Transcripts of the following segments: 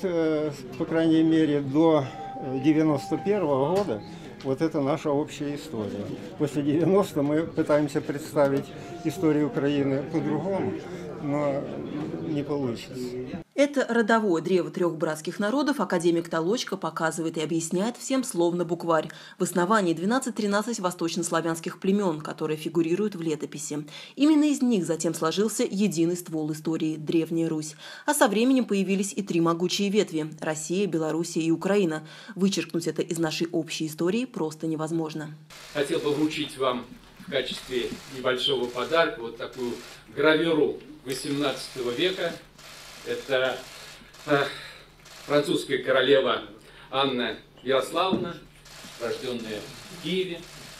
по крайней мере, до 91-го года вот это наша общая история. После 90 мы пытаемся представить историю Украины по-другому, но не получится. Это родовое древо трех братских народов академик Толочко показывает и объясняет всем словно букварь. В основании 12-13 восточнославянских племен, которые фигурируют в летописи. Именно из них затем сложился единый ствол истории – Древняя Русь. А со временем появились и три могучие ветви – Россия, Белоруссия и Украина. Вычеркнуть это из нашей общей истории просто невозможно. Хотел бы вручить вам в качестве небольшого подарка вот такую гравюру XVIII века. Это французская королева Анна Ярославна, рожденная в Киеве.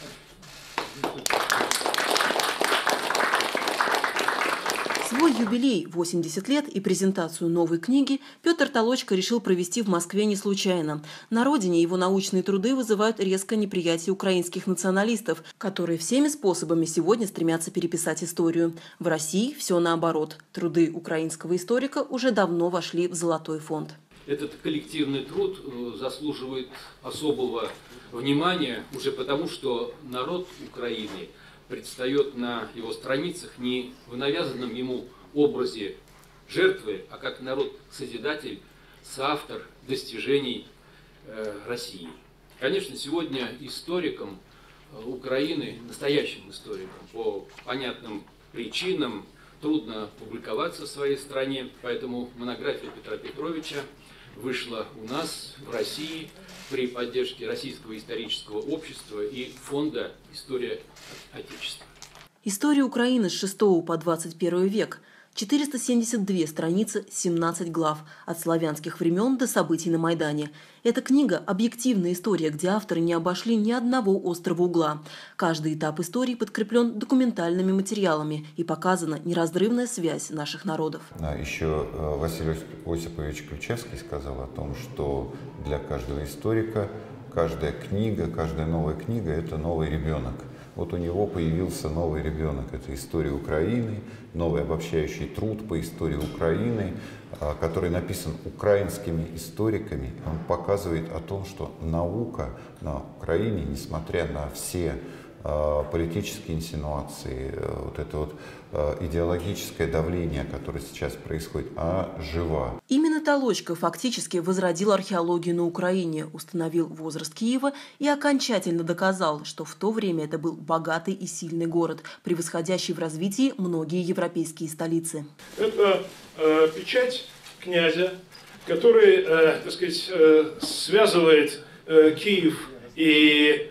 Свой юбилей – 80 лет и презентацию новой книги Петр Толочко решил провести в Москве не случайно. На родине его научные труды вызывают резкое неприятие украинских националистов, которые всеми способами сегодня стремятся переписать историю. В России все наоборот. Труды украинского историка уже давно вошли в золотой фонд. Этот коллективный труд заслуживает особого внимания уже потому, что народ Украины предстает на его страницах не в навязанном ему образе жертвы, а как народ-созидатель, соавтор достижений России. Конечно, сегодня историкам Украины, настоящим историкам, по понятным причинам трудно публиковаться в своей стране, поэтому монография Петра Петровича вышла у нас в России при поддержке Российского исторического общества и фонда «История Отечества». История Украины с 6 по 21 век. 472 страницы, 17 глав. От славянских времен до событий на Майдане. Эта книга – объективная история, где авторы не обошли ни одного острого угла. Каждый этап истории подкреплен документальными материалами и показана неразрывная связь наших народов. Еще Василий Осипович Ключевский сказал о том, что для каждого историка каждая книга, каждая новая книга – это новый ребенок. Вот у него появился новый ребенок. Это история Украины, новый обобщающий труд по истории Украины, который написан украинскими историками. Он показывает о том, что наука на Украине, несмотря на все политические инсинуации, вот это вот идеологическое давление, которое сейчас происходит, жива. Именно Толочко фактически возродил археологию на Украине, установил возраст Киева и окончательно доказал, что в то время это был богатый и сильный город, превосходящий в развитии многие европейские столицы. Это печать князя, который, так сказать, связывает Киев и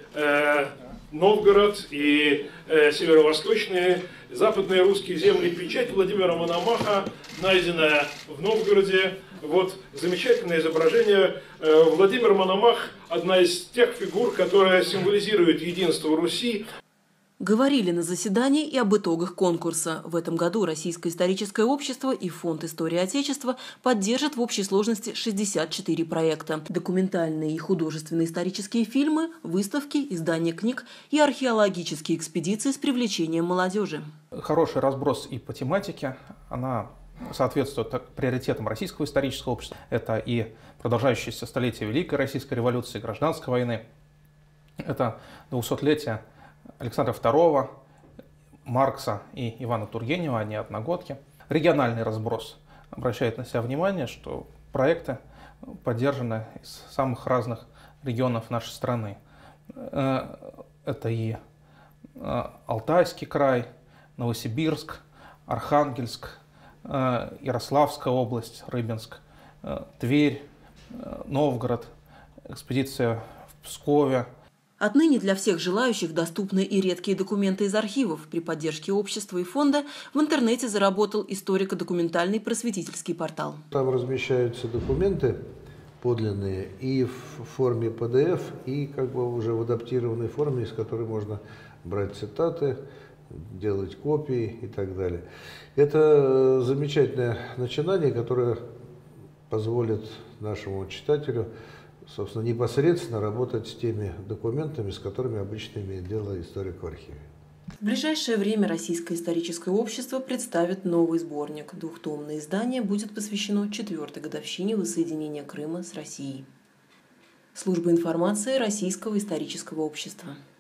Новгород и северо-восточные, западные русские земли. Печать Владимира Мономаха, найденная в Новгороде. Вот замечательное изображение. Владимир Мономах – одна из тех фигур, которая символизирует единство Руси. Говорили на заседании и об итогах конкурса. В этом году Российское историческое общество и Фонд истории Отечества поддержат в общей сложности 64 проекта. Документальные и художественные исторические фильмы, выставки, издания книг и археологические экспедиции с привлечением молодежи. Хороший разброс и по тематике. Она соответствует приоритетам Российского исторического общества. Это и продолжающееся столетие Великой Российской революции, Гражданской войны. Это 200-летие Александра II, Маркса и Ивана Тургенева, они одногодки. Региональный разброс обращает на себя внимание, что проекты поддержаны из самых разных регионов нашей страны. Это и Алтайский край, Новосибирск, Архангельск, Ярославская область, Рыбинск, Тверь, Новгород, экспедиция в Пскове. Отныне для всех желающих доступны и редкие документы из архивов. При поддержке общества и фонда в интернете заработал историко-документальный просветительский портал. Там размещаются документы подлинные и в форме PDF, и как бы уже в адаптированной форме, из которой можно брать цитаты, делать копии и так далее. Это замечательное начинание, которое позволит нашему читателю, собственно, непосредственно работать с теми документами, с которыми обычно имеет дело историк в архиве. В ближайшее время Российское историческое общество представит новый сборник. Двухтомное издание будет посвящено 4-й годовщине воссоединения Крыма с Россией. Служба информации Российского исторического общества.